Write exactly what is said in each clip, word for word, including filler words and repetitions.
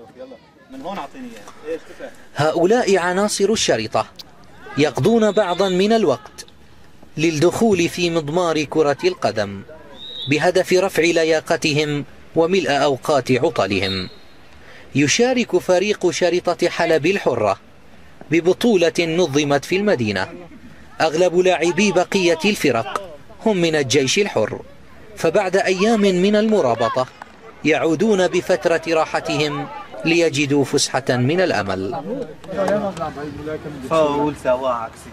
من هون اعطيني اياه. هؤلاء عناصر الشرطة يقضون بعضا من الوقت للدخول في مضمار كرة القدم بهدف رفع لياقتهم وملء أوقات عطلهم. يشارك فريق شرطة حلب الحرة ببطولة نظمت في المدينة. أغلب لاعبي بقية الفرق هم من الجيش الحر، فبعد أيام من المرابطة يعودون بفترة راحتهم ليجدوا فسحة من الأمل. فاول سوا عكسي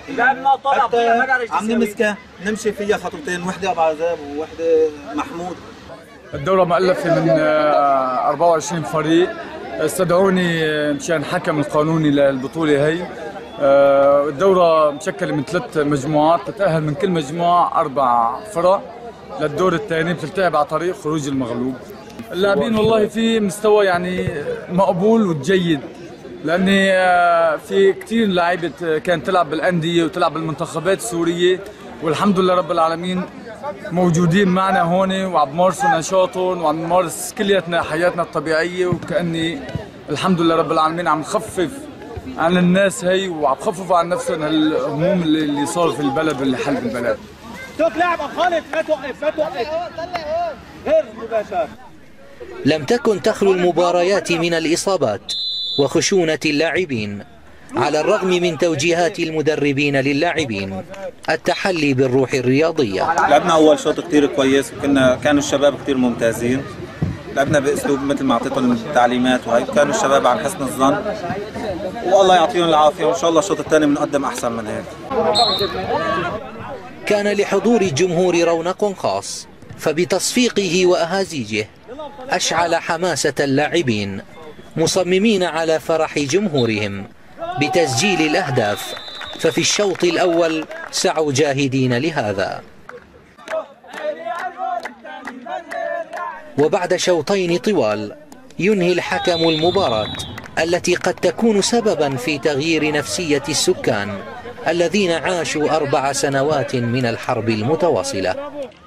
عم نمسكه نمشي فيها خطوتين، وحده ابو عزاب ووحده محمود. الدورة مؤلفة من أربعة وعشرين فريق، استدعوني مشان حكم القانوني للبطولة هي. الدورة مشكلة من ثلاث مجموعات، تتأهل من كل مجموعة أربع فرق للدور الثاني، بتلتعب على طريق خروج المغلوب. اللاعبين والله في مستوى يعني مقبول وجيد، لأني في كثير لاعيبة كانت تلعب بالأندية وتلعب بالمنتخبات السورية، والحمد لله رب العالمين موجودين معنا هون وعم بمارسوا نشاطهم وعم نمارس كلياتنا حياتنا الطبيعية، وكأني الحمد لله رب العالمين عم نخفف عن الناس هي وعم بخففوا عن نفسهم هالهموم اللي صار في البلد واللي حل بالبلد. توقف لاعب خالد، ما توقف ما توقف غير مباشر. لم تكن تخلو المباريات من الإصابات وخشونة اللاعبين، على الرغم من توجيهات المدربين للاعبين التحلي بالروح الرياضية. لعبنا أول شوط كتير كويس، وكنا كانوا الشباب كتير ممتازين. لعبنا بأسلوب مثل ما أعطيتهم التعليمات، وهي كانوا الشباب عن حسن الظن، والله يعطيهم العافية، وإن شاء الله الشوط الثاني بنقدم أحسن من هيك. كان لحضور الجمهور رونق خاص، فبتصفيقه وأهازيجه أشعل حماسة اللاعبين مصممين على فرح جمهورهم بتسجيل الأهداف، ففي الشوط الأول سعوا جاهدين لهذا. وبعد شوطين طوال ينهي الحكم المباراة التي قد تكون سببا في تغيير نفسية السكان الذين عاشوا أربع سنوات من الحرب المتواصلة.